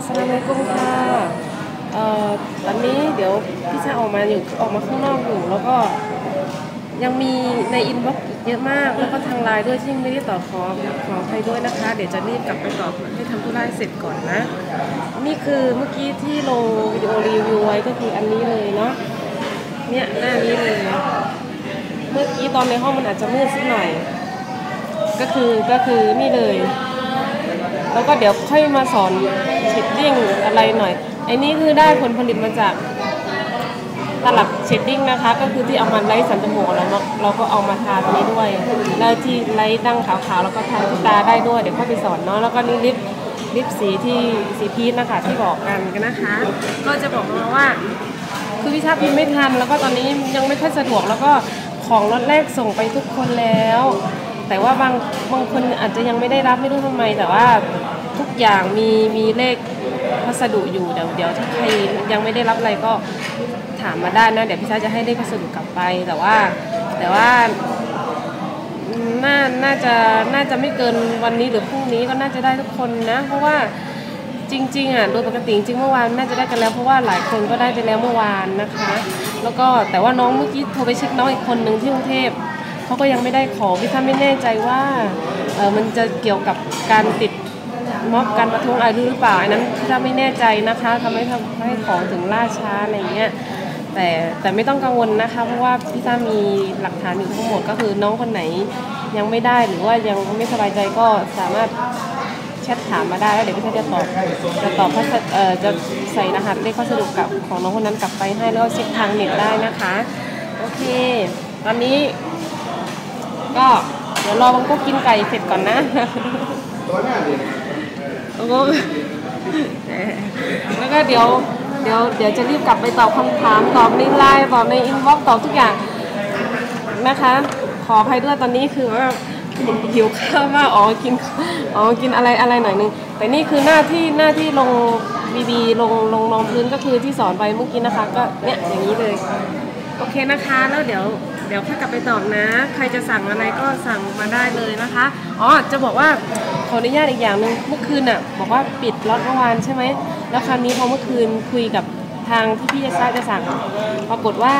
สลามอะลัยกุมค่ะตอนนี้เดี๋ยวพี่ชายออกมาข้างนอกอยู่แล้วก็ยังมีในอินบ็อกซ์เยอะมากแล้วก็ทางไลน์ด้วยที่ไม่ได้ตอบขออภัยด้วยนะคะเดี๋ยวจะรีบกลับไปตอบให้ทำธุระเสร็จก่อนนะนี่คือเมื่อกี้ที่ลงวิดีโอรีวิวไว้ก็คืออันนี้เลยเนาะเนี่ยหน้านี้เลยเมื่อกี้ตอนในห้องมันอาจจะมืดสักหน่อยก็คือนี่เลยแล้วก็เดี๋ยวค่อยมาสอนเชดดิ้งอะไรหน่อยไอ้นี่คือได้ผลผลิตมาจากตลับเชดดิ้งนะคะก็คือที่เอามาไล่สันจมูกแล้วเราก็เอามาทาตรงนี้ด้วยแล้วที่ไล่ดั้งขาวๆแล้วก็ทาที่ตาได้ด้วยเดี๋ยวค่อยไปสอนเนาะแล้วก็นี่ลิปสีที่สีพีชนะคะที่บอกกันนะคะก็จะบอกมาว่าคือวิชาพิมพ์ไม่ทันแล้วก็ตอนนี้ยังไม่ค่อยสะดวกแล้วก็ของล็อตแรกส่งไปทุกคนแล้วแต่ว่าบางคนอาจจะยังไม่ได้รับไม่รู้ทำไมแต่ว่าทุกอย่างมีเลขพัสดุอยู่เดี๋ยวถ้าใครยังไม่ได้รับอะไรก็ถามมาได้นะเดี๋ยวพี่ชายจะให้เลขพัสดุกลับไปแต่ว่าน่าจะไม่เกินวันนี้หรือพรุ่งนี้ก็น่าจะได้ทุกคนนะเพราะว่าจริงๆอ่ะโดยปกติจริงเมื่อวานน่าจะได้กันแล้วเพราะว่าหลายคนก็ได้ไปแล้วเมื่อวานนะคะแล้วก็แต่ว่าน้องเมื่อกี้โทรไปเช็คน้องอีกคนนึงที่กรุงเทพเขาก็ยังไม่ได้ของพี่ท่านไม่แน่ใจว่ามันจะเกี่ยวกับการติดม็อบการประท้วงอะไรหรือเปล่าอันนั้นพี่ท่านไม่แน่ใจนะคะทำให้ของถึงล่าช้าอะไรเงี้ยแต่ไม่ต้องกังวลนะคะเพราะว่าพี่ท่านมีหลักฐานอยู่ทั้งหมดก็คือน้องคนไหนยังไม่ได้หรือว่ายังไม่สบายใจก็สามารถแชทถามมาได้แล้วเดี๋ยวพี่ท่านจะตอบจะใส่รหัสเลขพัสดุกับของน้องคนนั้นกลับไปให้แล้วก็เช็คทางเน็ตได้นะคะโอเคตอนนี้ก็เดี๋ยวรอบังก็กินไก่เสร็จก่อนนะแล้วก็เดี๋ยวจะรีบกลับไปตอบคำถามตอบในไลน์ตอบในอินบ็อกซ์ตอบทุกอย่างนะคะขออภัยด้วยตอนนี้คือว่าหิวข้าวมากกินอะไรหน่อยนึงแต่นี่คือหน้าที่ลงบีลงรองพื้นก็คือที่สอนไปเมื่อกี้นะคะก็เนี่ยอย่างนี้เลยโอเคนะคะแล้วเดี๋ยวค่อยกลับไปตอบนะใครจะสั่งอะไรก็สั่งมาได้เลยนะคะจะบอกว่าขออนุญาตอีกอย่างนึงเมื่อคืนบอกว่าปิดล็อตเมื่อวานใช่ไหมแล้วคราวนี้พอเมื่อคืนคุยกับทางที่พี่จะสั่งปรากฏว่า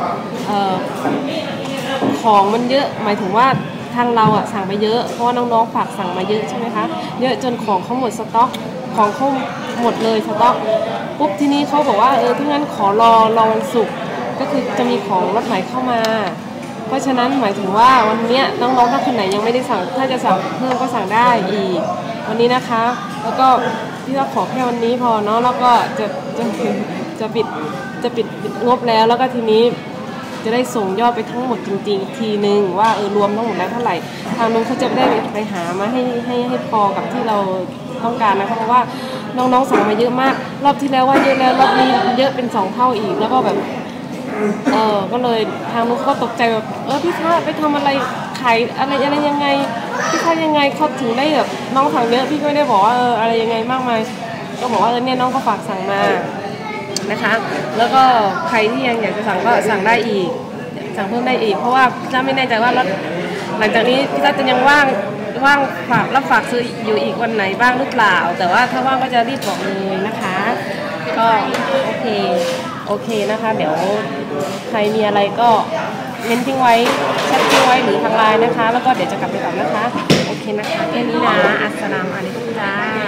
ของมันเยอะหมายถึงว่าทางเราสั่งไปเยอะเพราะว่าน้องๆฝากสั่งมาเยอะใช่ไหมคะเยอะจนของเขาหมดสต็อกของเขาหมดเลยสต็อกปุ๊บทีนี้เขาบอกว่าถ้างั้นขอรอวันศุกร์ก็คือจะมีของรถใหม่เข้ามาเพราะฉะนั้นหมายถึงว่าวันนี้น้องๆถ้าคนไหนยังไม่ได้สั่งถ้าจะสั่งเพิ่มก็สั่งได้อีกวันนี้นะคะแล้วก็พี่ก็ขอแค่วันนี้พอเนาะแล้วก็จะปิดงบแล้วก็ทีนี้จะได้ส่งยอดไปทั้งหมดจริงๆทีนึงว่ารวมทั้งหมดแล้วเท่าไหร่ทางนู้นเขาจะได้ไปหามาให้พอกับที่เราต้องการนะคะเพราะว่าน้องๆสั่งมาเยอะมากรอบที่แล้วว่าเยอะแล้วรอบนี้เยอะเป็น2 เท่าอีกแล้วก็แบบก็เลยทางนู้นก็ตกใจแบบพี่ชาไปทำอะไรขายอะไรยังไงพี่ชายังไงเขาถึงได้แบบน้องสั่งเยอะพี่ก็ไม่ได้บอกว่าอะไรยังไงมากมายก็บอกว่าเนี่ยน้องก็ฝากสั่งมานะคะแล้วก็ใครที่ยังอยากจะสั่งก็สั่งได้อีกสั่งเพิ่มได้อีกเพราะว่าพี่ชาไม่แน่ใจว่าหลังจากนี้พี่ชาจะยังว่างฝากซื้ออยู่อีกวันไหนบ้างหรือเปล่าแต่ว่าถ้าว่างก็จะรีบบอกเลยนะคะก็โอเคนะคะเดี๋ยวใครมีอะไรก็เม้นทิ้งไว้แชททิ้งไว้หรือทางไลน์นะคะแล้วก็เดี๋ยวจะกลับไปตอบนะคะโอเคนะคะแค่นี้นะอัสสลามุอะลัยกุมจ้า